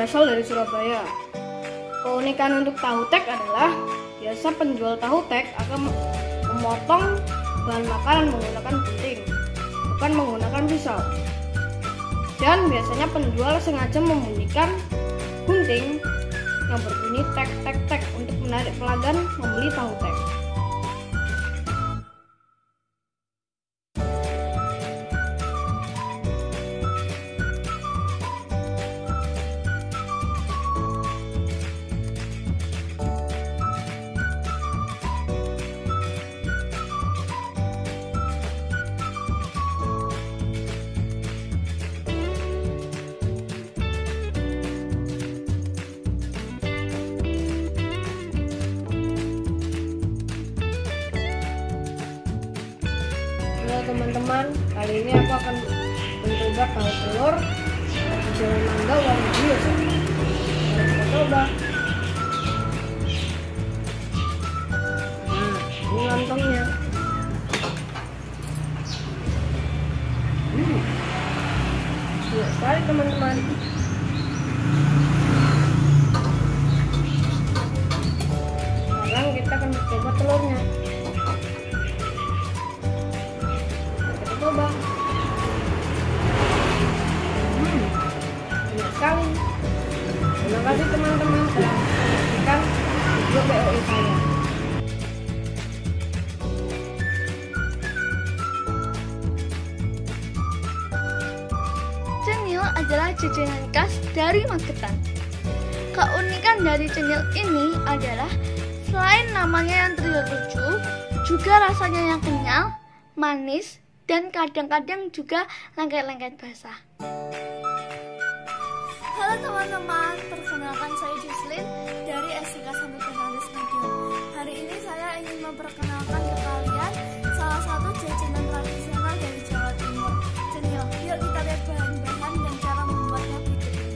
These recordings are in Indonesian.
berasal dari Surabaya. Keunikan untuk tahu tek adalah biasa penjual tahu tek akan memotong bahan makanan menggunakan gunting, bukan menggunakan pisau. Dan biasanya penjual sengaja membunyikan gunting yang berbunyi tek tek tek untuk menarik pelanggan membeli tahu tek. Halo teman-teman, kali ini aku akan mencoba tahu telur di Jalan Mangga warna biru. Mari kita coba. Nah, ini lontongnya. Enak sekali teman-teman. Sekarang kita akan mencoba telurnya. Coba. Enak sekali. Terima kasih teman-teman telah menyaksikan video POI saya. Cenil adalah jajanan khas dari Magetan. Keunikan dari cenil ini adalah selain namanya yang terlihat lucu, juga rasanya yang kenyal, manis, dan kadang-kadang juga lengket-lengket basah. Halo teman-teman, perkenalkan saya Jocelyn dari SDK Santo Bernardus Madiun. Hari ini saya ingin memperkenalkan ke kalian salah satu jajanan tradisional dari Jawa Timur, cenil. Yuk kita lihat bahan-bahan dan cara membuatnya berikut ini.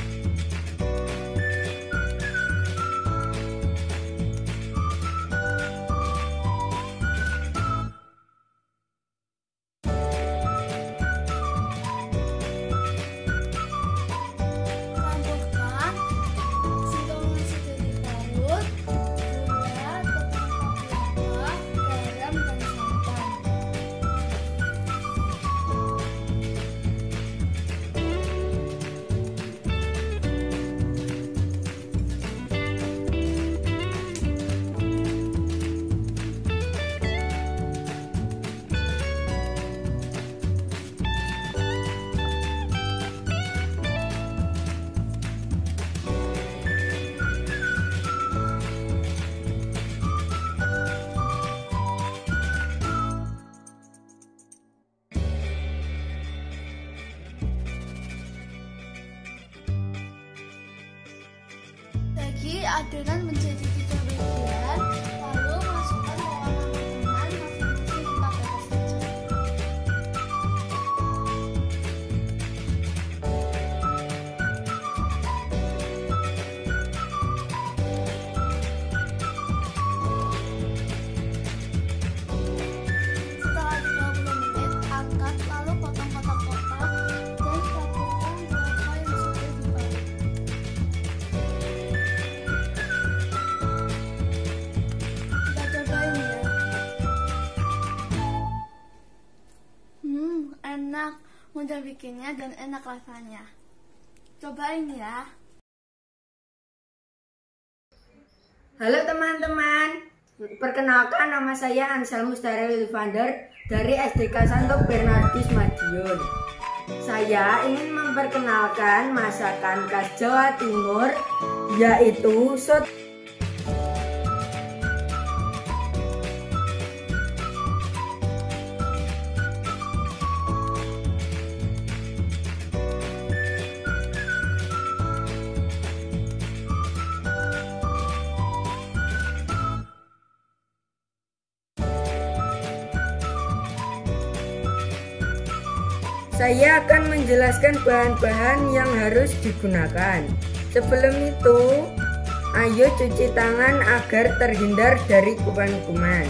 Bagi adonan menjadi 3 bagian, lalu masukkan pewarna makanan masing-masing 4 tetes saja. Setelah 30 menit, angkat lalu potong kotak-kotak dan taburkan kelapa yang sudah diparut. Enak, mudah bikinnya dan enak rasanya. Cobain ya. Halo teman-teman, perkenalkan nama saya Ansel Mustari Livander dari SDK Santo Bernardus Madiun. Saya ingin memperkenalkan masakan khas Jawa Timur, yaitu soto. Saya akan menjelaskan bahan-bahan yang harus digunakan. Sebelum itu, ayo cuci tangan agar terhindar dari kuman-kuman.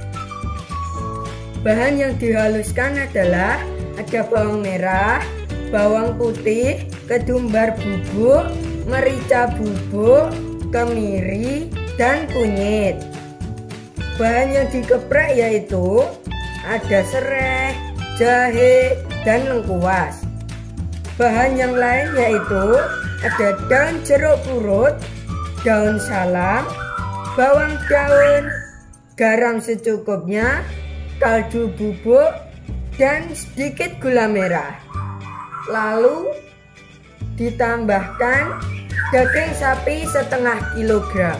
Bahan yang dihaluskan adalah ada bawang merah, bawang putih, ketumbar bubuk, merica bubuk, kemiri, dan kunyit. Bahan yang dikeprek yaitu ada serai, jahe, dan lengkuas. Bahan yang lain yaitu ada daun jeruk purut, daun salam, bawang daun, garam secukupnya, kaldu bubuk, dan sedikit gula merah. Lalu ditambahkan daging sapi setengah kilogram.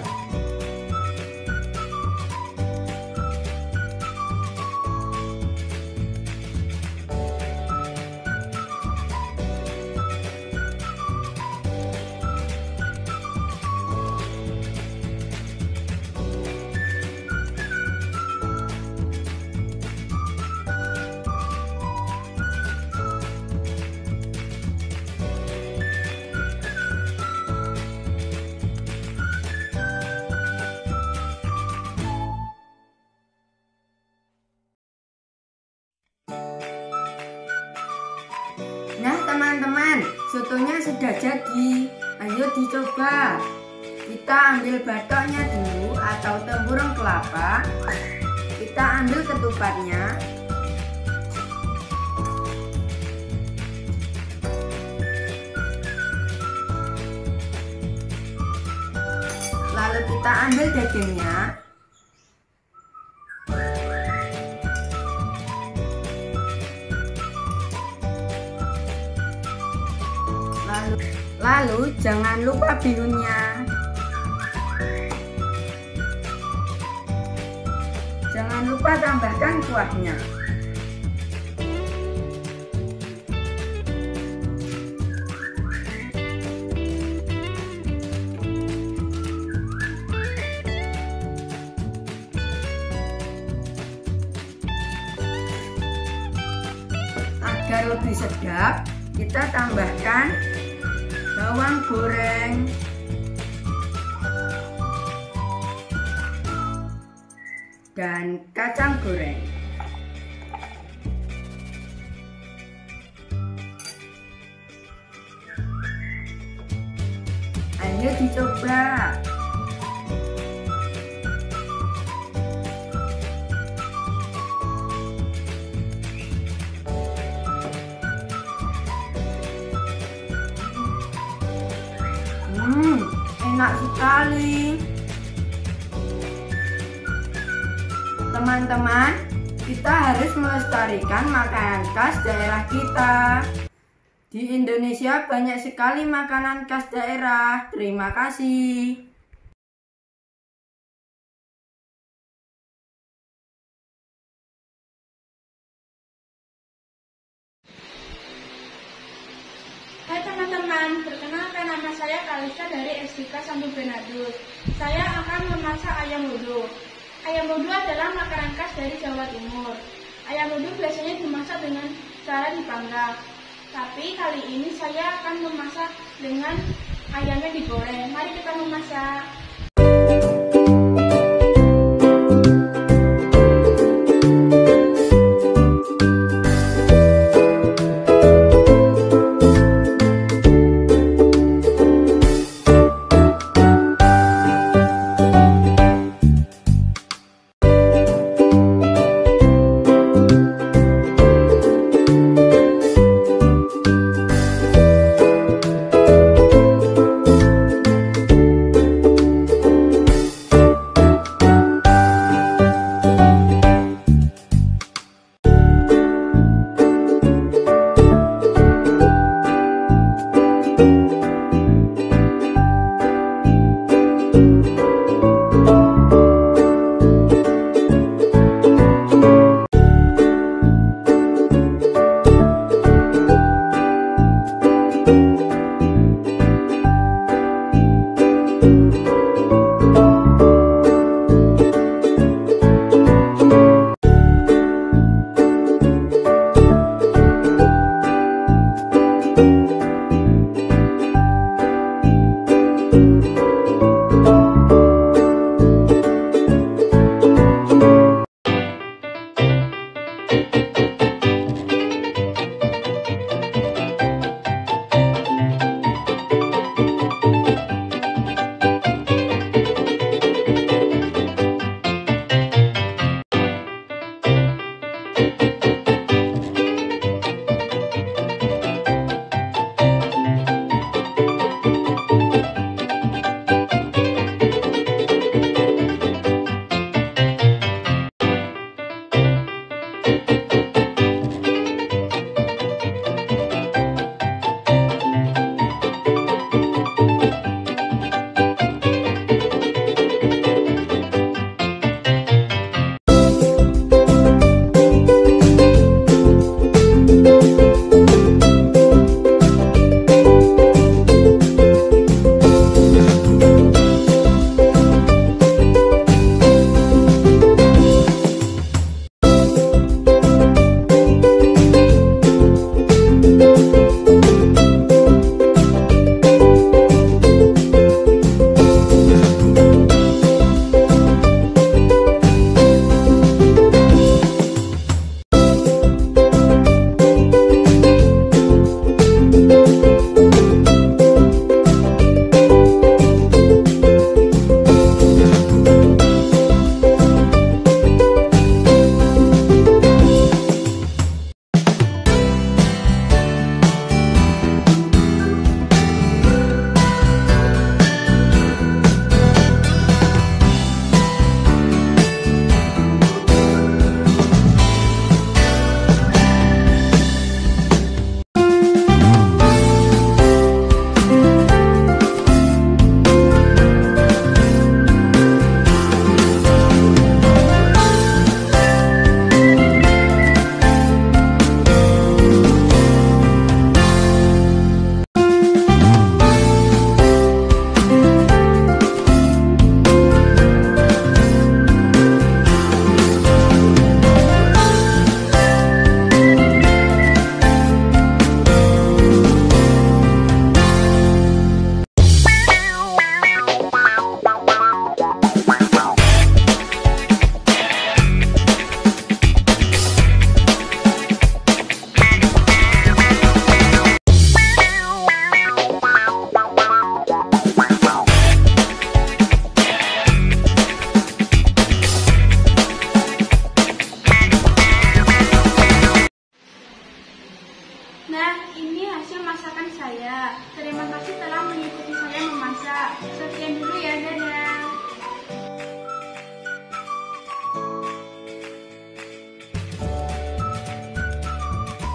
Nah teman-teman, sotonya sudah jadi. Ayo dicoba. Kita ambil batoknya dulu atau tempurung kelapa. Kita ambil ketupatnya. Lalu kita ambil dagingnya. Lalu jangan lupa bihunnya. Jangan lupa tambahkan kuahnya. Agar lebih sedap, kita tambahkan bawang goreng, dan kacang goreng. Ayo dicoba. Enak sekali. Teman-teman, kita harus melestarikan makanan khas daerah kita. Di Indonesia banyak sekali makanan khas daerah. Terima kasih. Hai teman-teman, perkenalkan nama saya Kalista dari SDK Santo Bernardus. Saya akan memasak ayam ludu. Ayam ludu adalah makanan khas dari Jawa Timur. Ayam ludu biasanya dimasak dengan cara dipanggang. Tapi kali ini saya akan memasak dengan ayamnya digoreng. Mari kita memasak.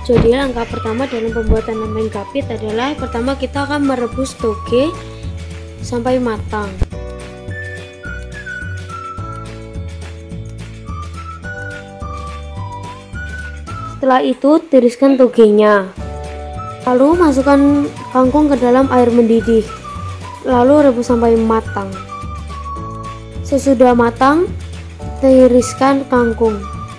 Jadi langkah pertama dalam pembuatan lempeng gapit adalah pertama kita akan merebus toge sampai matang. Setelah itu tiriskan togenya. Lalu masukkan kangkung ke dalam air mendidih. Lalu rebus sampai matang. Sesudah matang, tiriskan kangkung.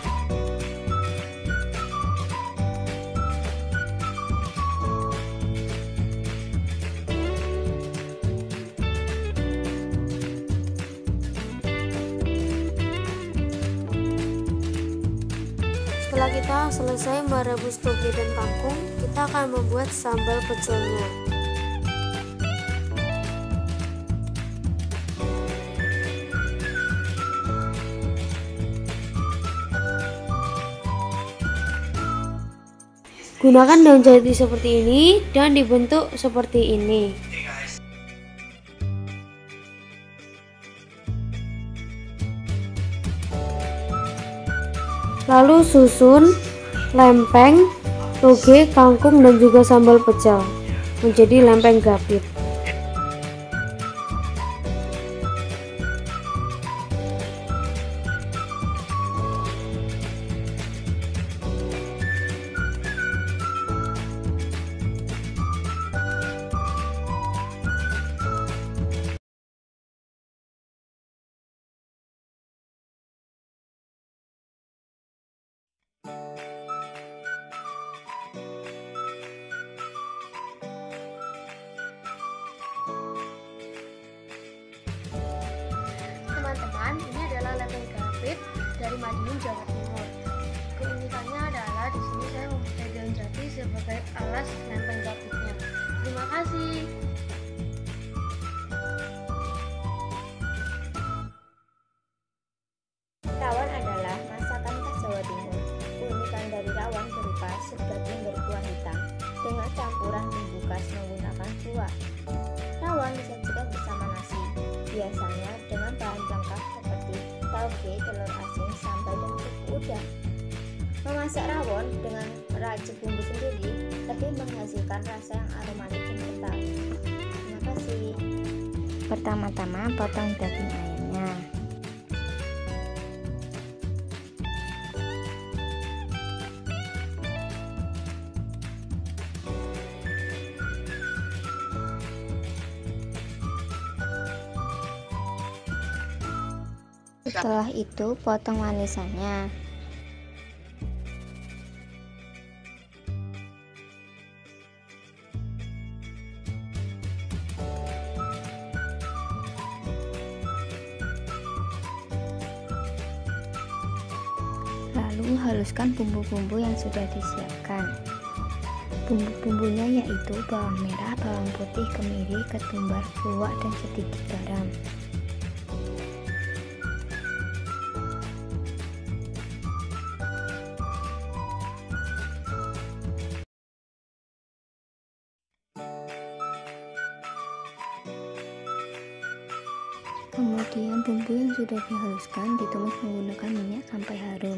Setelah kita selesai merebus toge dan kangkung, kita akan membuat sambal pecelnya. Gunakan daun jati seperti ini dan dibentuk seperti ini. Lalu susun lempeng, toge, kangkung dan juga sambal pecel menjadi lempeng gapit. Teman-teman, ini adalah lempeng gapit dari Madiun, Jawa Timur. Keunikannya adalah di sini saya memakai daun jati sebagai alas lempeng gapitnya. Terima kasih. Rawon adalah masakan khas Jawa Timur. Keunikan dari rawon berupa sup daging berkuah hitam dengan campuran bumbu khas menggunakan kuah. Rawon disajikan bersama nasi, biasanya dengan bahan pelengkap seperti tauge, telur asin, sambal, dan kuku udang. Memasak rawon dengan meracik bumbu sendiri lebih menghasilkan rasa yang aromatik dan kental. Terima kasih. Pertama-tama potong daging ayamnya. Setelah itu potong manisannya. Lalu haluskan bumbu-bumbu yang sudah disiapkan. Bumbu-bumbunya yaitu bawang merah, bawang putih, kemiri, ketumbar, luwak, dan sedikit garam. Kemudian bumbu yang sudah dihaluskan ditumis menggunakan minyak sampai harum.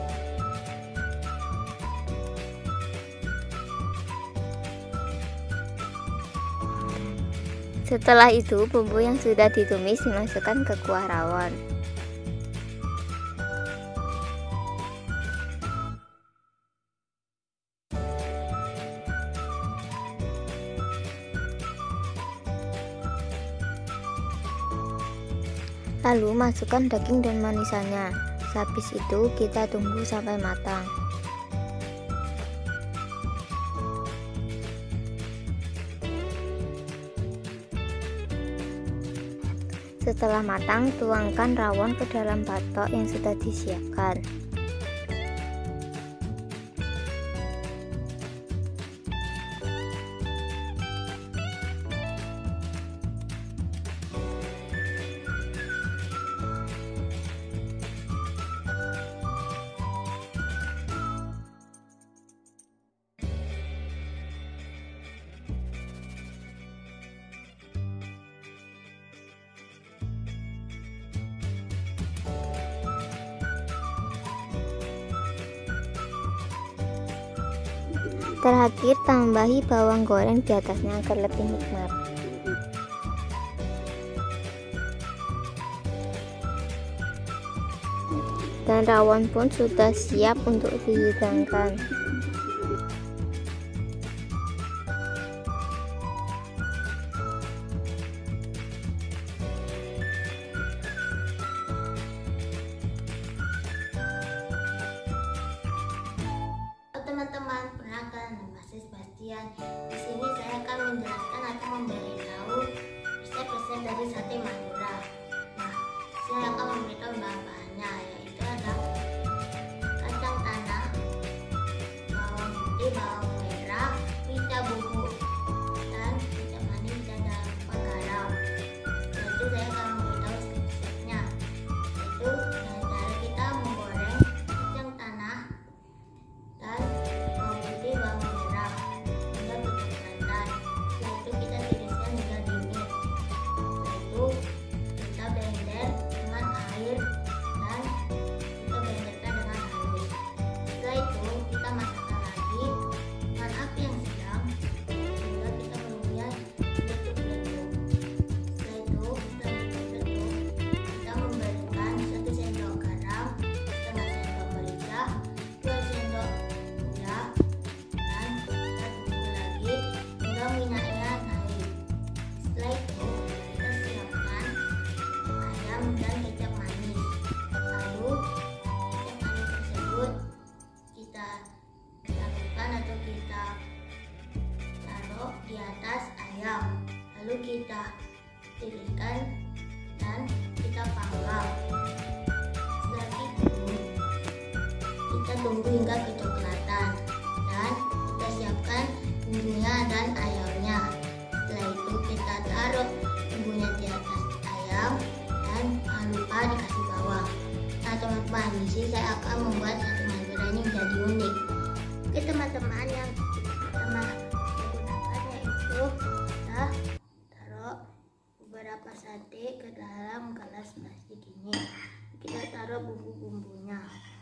Setelah itu bumbu yang sudah ditumis dimasukkan ke kuah rawon. Lalu masukkan daging dan manisannya. Habis itu kita tunggu sampai matang. Setelah matang, tuangkan rawon ke dalam batok yang sudah disiapkan. Terakhir tambahi bawang goreng di atasnya agar lebih nikmat. Dan rawon pun sudah siap untuk dihidangkan. Teman-teman, perkenalkan nama saya Sebastian. Di sini saya akan menjelaskan atau memberitahu resep-resep dari sate Madura. Nah, saya akan memberitahu bahan-bahannya, yaitu ada kacang tanah, bawang putih, bawang merah, merica bumbu, dan kecap manis dan jangan lupa garam. Setelah itu saya akan memberitahu resepnya, yaitu cara kita menggoreng kacang tanah dan bawang putih, bawang merah hingga kecoklatan. Setelah itu kita tiriskan hingga dingin. Setelah itu kita blender dengan air dan kita blenderkan dengan halus. Setelah itu kita masukkan lagi dengan api yang sedang hingga kita menunggunya meletup-letup. Setelah itu kita meletup-letup, kita memberikan 1 sendok garam, setengah sendok merica, 2 sendok gula, dan kita tunggu lagi hingga minyaknya naik. Setelah itu kita siapkan ayam dan kecap manis. Lalu kecap manis tersebut kita lakukan atau kita taruh di atas ayam. Lalu kita tiriskan dan kita panggang. Setelah itu kita tunggu hingga kecoklatan dan kita siapkan bumbunya dan ayamnya. Setelah itu kita taruh bumbunya di atas ayam dan jangan lupa dikasih bawang. Nah teman-teman, di sini saya akan membuat sate Madura ini menjadi unik. Oke teman-teman, yang pertama menggunakan yaitu kita taruh beberapa sate ke dalam gelas plastik ini. Kita taruh bumbu-bumbunya.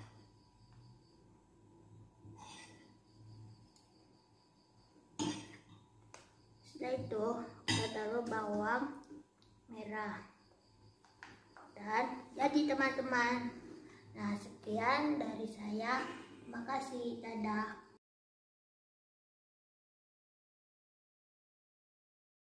Setelah itu kita taruh bawang merah dan jadi teman-teman. Nah sekian dari saya, terima kasih, dadah.